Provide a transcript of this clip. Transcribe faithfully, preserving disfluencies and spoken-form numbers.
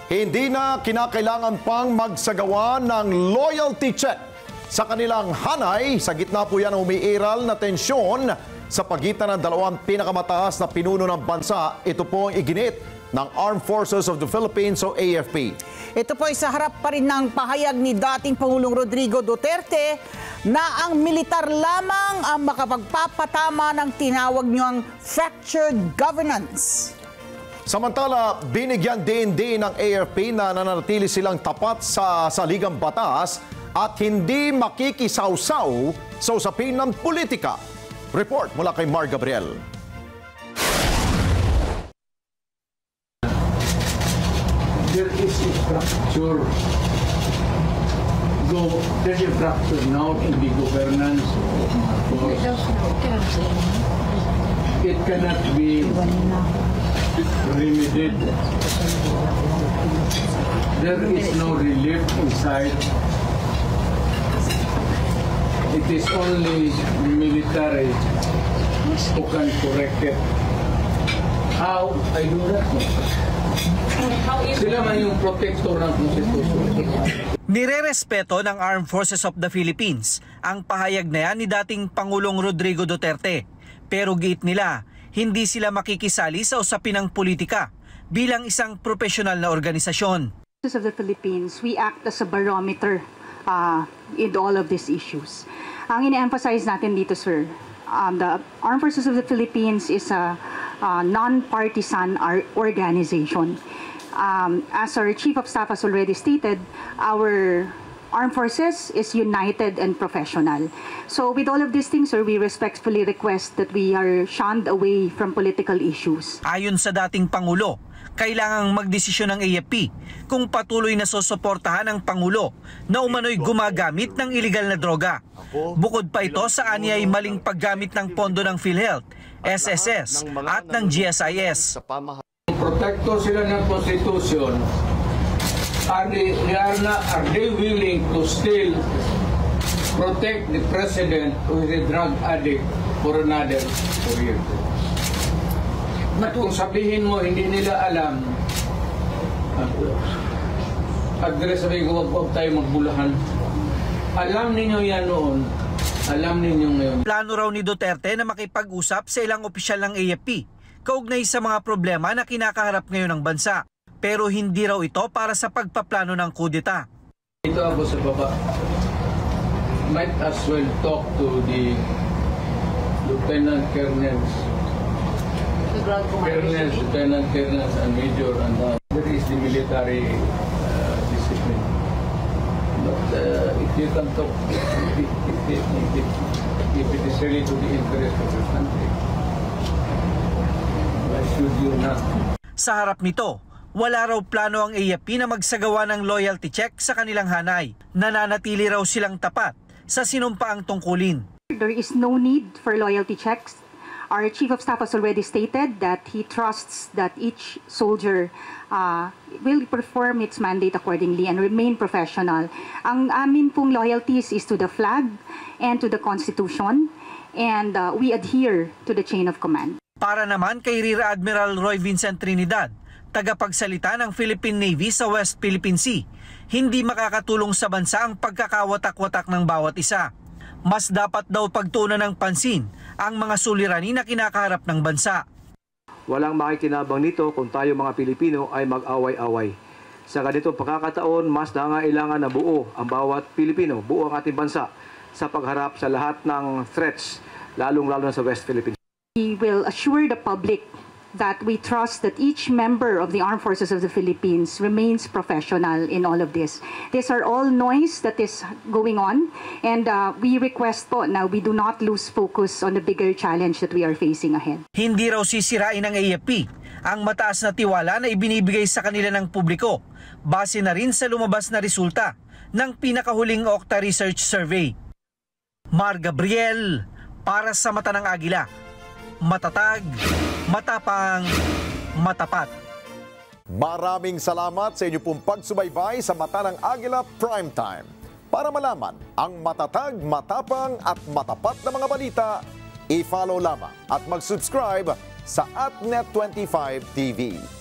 Hindi na kinakailangan pang magsagawa ng loyalty check sa kanilang hanay. Sa gitna po yan ang umiiral na tensyon sa pagitan ng dalawang pinakamataas na pinuno ng bansa. Ito po ang iginit ng Armed Forces of the Philippines o A F P. Ito po ay sa harap pa rin ng pahayag ni dating Pangulong Rodrigo Duterte na ang militar lamang ang makapagpapatama ng tinawag niyang fractured governance. Samantala, binigyan din din ng A F P na nananatili silang tapat sa saligang batas at hindi makikisawsaw sa usapin ng politika. Report mula kay Mar Gabriel. There is a fracture. Though there's a fracture now in the governance of Marcos. It cannot be remedied. There is no relief inside. It is only military who can correct it. How? I do not know. Sila man yung protector ng konstitusyon. Nirerespeto ng Armed Forces of the Philippines ang pahayag na yan ni dating Pangulong Rodrigo Duterte. Pero giit nila, hindi sila makikisali sa usapin ng politika bilang isang profesional na organisasyon. Of the Philippines, we act as a barometer uh, in all of these issues. Ang ine-emphasize natin dito, sir, um, the Armed Forces of the Philippines is a uh, non-partisan organization. Um, as our Chief of Staff has already stated, our Armed Forces is united and professional. So with all of these things, sir, we respectfully request that we are shunned away from political issues. Ayon sa dating Pangulo, kailangang magdesisyon ng A F P kung patuloy na susuportahan ng Pangulo na umano'y gumagamit ng iligal na droga. Bukod pa ito sa anyay maling paggamit ng pondo ng PhilHealth, S S S at ng G S I S. Protector sila ng konstitusyon. Are they, they are not, are they willing to still protect the president who is a drug addict for another four years? At kung sabihin mo, hindi nila alam, address sabihin ko, huwag tayo magbulahan. Alam ninyo yan noon, alam ninyo ngayon. Plano raw ni Duterte na makipag-usap sa ilang opisyal ng A F P, kaugnay sa mga problema na kinakaharap ngayon ng bansa. Pero hindi raw ito para sa pagpaplano ng kudeta. Ito ako sa baba. Might as well talk to the Lieutenant Colonels. Colonels, Lieutenant Colonels, and Major, and uh, there is the military uh, discipline. But uh, if you can talk, if, if, if, if, if it is really to the interest of the country, why should you not? Sa harap nito, wala raw plano ang A F P na magsagawa ng loyalty check sa kanilang hanay. Nananatili raw silang tapat sa sinumpaang tungkulin. There is no need for loyalty checks. Our Chief of Staff has already stated that he trusts that each soldier uh, will perform its mandate accordingly and remain professional. Ang amin pong loyalties is to the flag and to the Constitution, and uh, we adhere to the chain of command. Para naman kay Rear Admiral Roy Vincent Trinidad, tagapagsalita ng Philippine Navy sa West Philippine Sea, hindi makakatulong sa bansa ang pagkakawatak-watak ng bawat isa. Mas dapat daw pagtuunan ng pansin ang mga suliranin na kinakaharap ng bansa. Walang makikinabang nito kung tayo mga Pilipino ay mag-away-away. Sa ganitong pagkakataon, mas nangailangan na buo ang bawat Pilipino, buo ang ating bansa sa pagharap sa lahat ng threats, lalong-lalo na sa West Philippine Sea. We will assure the public that we trust that each member of the Armed Forces of the Philippines remains professional in all of this. These are all noise that is going on, and uh, we request po now we do not lose focus on the bigger challenge that we are facing ahead. Hindi raw sisirain ng A F P ang mataas na tiwala na ibinibigay sa kanila ng publiko, base na rin sa lumabas na resulta ng pinakahuling Okta Research Survey. Mar Gabriel, para sa Mata ng Agila. Matatag, matapang, matapat. Maraming salamat sa inyo pong pagsubaybay sa Mata ng Agila Primetime. Para malaman ang matatag, matapang at matapat na mga balita, i-follow lamang at mag-subscribe sa AtNet twenty-five T V.